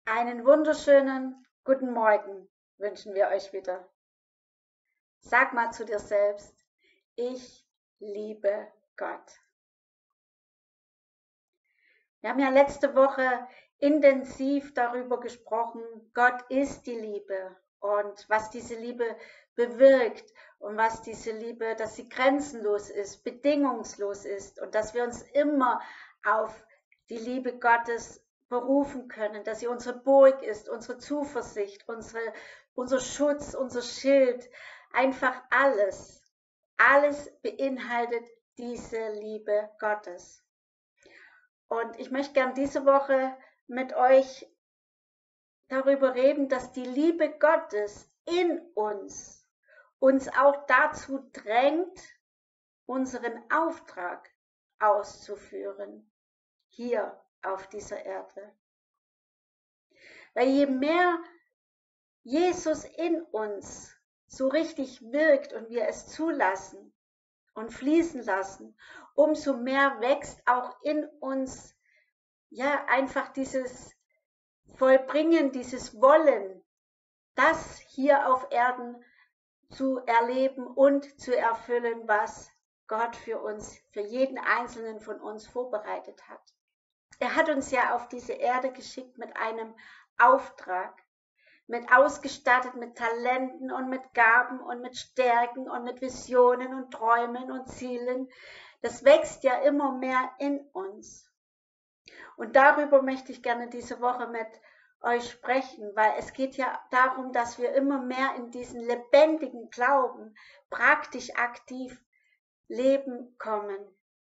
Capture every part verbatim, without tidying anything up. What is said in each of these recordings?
Einen wunderschönen guten Morgen wünschen wir euch wieder. Sag mal zu dir selbst, ich liebe Gott. Wir haben ja letzte Woche intensiv darüber gesprochen, Gott ist die Liebe und was diese Liebe bewirkt und was diese Liebe, dass sie grenzenlos ist, bedingungslos ist und dass wir uns immer auf die Liebe Gottes berufen können, dass sie unsere Burg ist, unsere Zuversicht, unsere, unser Schutz, unser Schild, einfach alles. Alles beinhaltet diese Liebe Gottes. Und ich möchte gern diese Woche mit euch darüber reden, dass die Liebe Gottes in uns uns auch dazu drängt, unseren Auftrag auszuführen, hier auf dieser Erde. Weil je mehr Jesus in uns so richtig wirkt und wir es zulassen und fließen lassen, umso mehr wächst auch in uns ja einfach dieses Vollbringen, dieses Wollen, das hier auf Erden zu erleben und zu erfüllen, was Gott für uns, für jeden einzelnen von uns vorbereitet hat. Er hat uns ja auf diese Erde geschickt mit einem Auftrag, mit ausgestattet mit Talenten und mit Gaben und mit Stärken und mit Visionen und Träumen und Zielen. Das wächst ja immer mehr in uns. Und darüber möchte ich gerne diese Woche mit euch sprechen, weil es geht ja darum, dass wir immer mehr in diesen lebendigen Glauben praktisch aktiv leben kommen.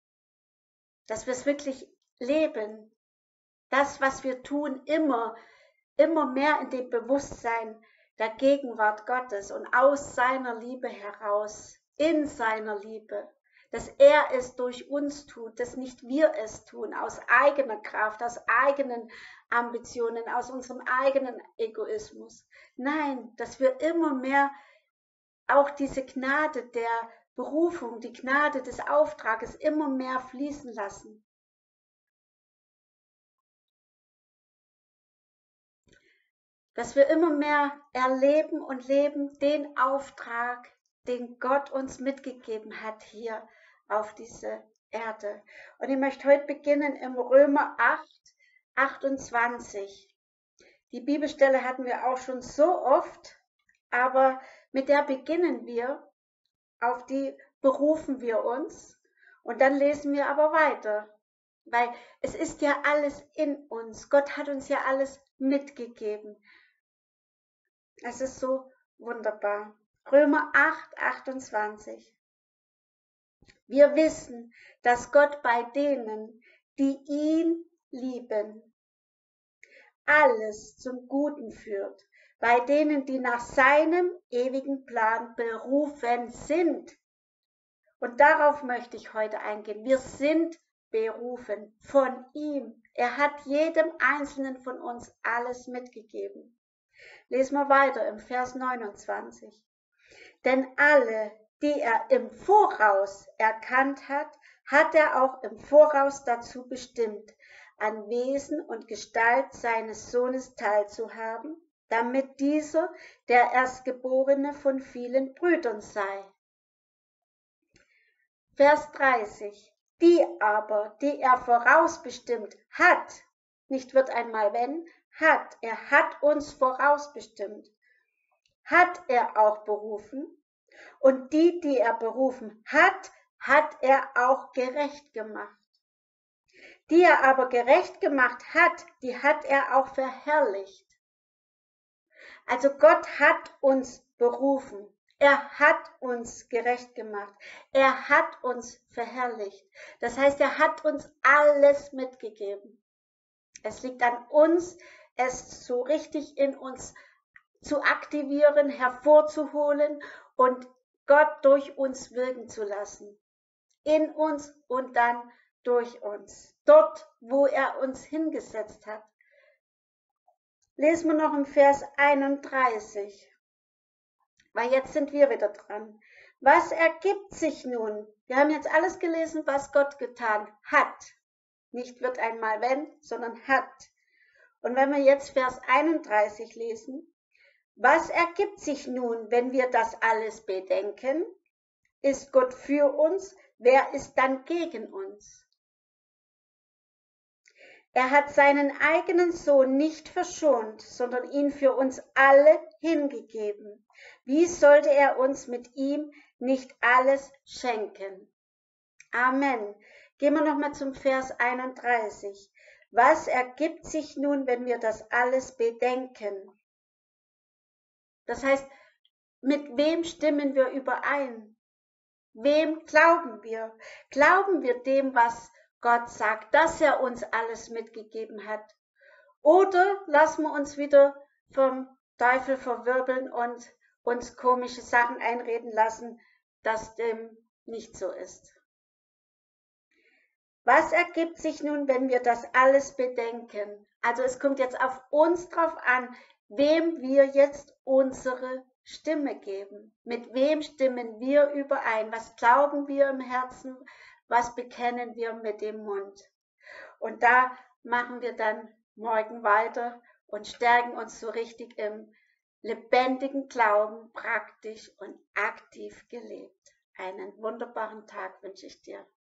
Dass wir es wirklich leben. Das, was wir tun, immer, immer mehr in dem Bewusstsein der Gegenwart Gottes und aus seiner Liebe heraus, in seiner Liebe. Dass er es durch uns tut, dass nicht wir es tun, aus eigener Kraft, aus eigenen Ambitionen, aus unserem eigenen Egoismus. Nein, dass wir immer mehr auch diese Gnade der Berufung, die Gnade des Auftrages immer mehr fließen lassen. Dass wir immer mehr erleben und leben den Auftrag, den Gott uns mitgegeben hat hier auf diese Erde. Und ich möchte heute beginnen im Römer acht, achtundzwanzig. Die Bibelstelle hatten wir auch schon so oft, aber mit der beginnen wir, auf die berufen wir uns und dann lesen wir aber weiter, weil es ist ja alles in uns. Gott hat uns ja alles mitgegeben. Es ist so wunderbar. Römer acht, achtundzwanzig. Wir wissen, dass Gott bei denen, die ihn lieben, alles zum Guten führt, bei denen, die nach seinem ewigen Plan berufen sind. Und darauf möchte ich heute eingehen. Wir sind berufen von ihm. Er hat jedem Einzelnen von uns alles mitgegeben. Lesen wir weiter im Vers neunundzwanzig. Denn alle, die er im Voraus erkannt hat, hat er auch im Voraus dazu bestimmt, an Wesen und Gestalt seines Sohnes teilzuhaben, damit dieser der Erstgeborene von vielen Brüdern sei. Vers dreißig. Die aber, die er vorausbestimmt hat, nicht wird einmal wenn, hat, er hat uns vorausbestimmt, hat er auch berufen, und die, die er berufen hat, hat er auch gerecht gemacht. Die er aber gerecht gemacht hat, die hat er auch verherrlicht. Also Gott hat uns berufen, er hat uns gerecht gemacht, er hat uns verherrlicht. Das heißt, er hat uns alles mitgegeben. Es liegt an uns, es so richtig in uns zu aktivieren, hervorzuholen und Gott durch uns wirken zu lassen. In uns und dann durch uns. Dort, wo er uns hingesetzt hat. Lesen wir noch im Vers einunddreißig. Weil jetzt sind wir wieder dran. Was ergibt sich nun? Wir haben jetzt alles gelesen, was Gott getan hat. Nicht wird einmal wenn, sondern hat. Und wenn wir jetzt Vers einunddreißig lesen, was ergibt sich nun, wenn wir das alles bedenken? Ist Gott für uns? Wer ist dann gegen uns? Er hat seinen eigenen Sohn nicht verschont, sondern ihn für uns alle hingegeben. Wie sollte er uns mit ihm nicht alles schenken? Amen. Gehen wir nochmal zum Vers einunddreißig. Was ergibt sich nun, wenn wir das alles bedenken? Das heißt, mit wem stimmen wir überein? Wem glauben wir? Glauben wir dem, was Gott sagt, dass er uns alles mitgegeben hat? Oder lassen wir uns wieder vom Teufel verwirbeln und uns komische Sachen einreden lassen, dass dem nicht so ist? Was ergibt sich nun, wenn wir das alles bedenken? Also es kommt jetzt auf uns drauf an, wem wir jetzt unsere Stimme geben. Mit wem stimmen wir überein? Was glauben wir im Herzen? Was bekennen wir mit dem Mund? Und da machen wir dann morgen weiter und stärken uns so richtig im lebendigen Glauben, praktisch und aktiv gelebt. Einen wunderbaren Tag wünsche ich dir.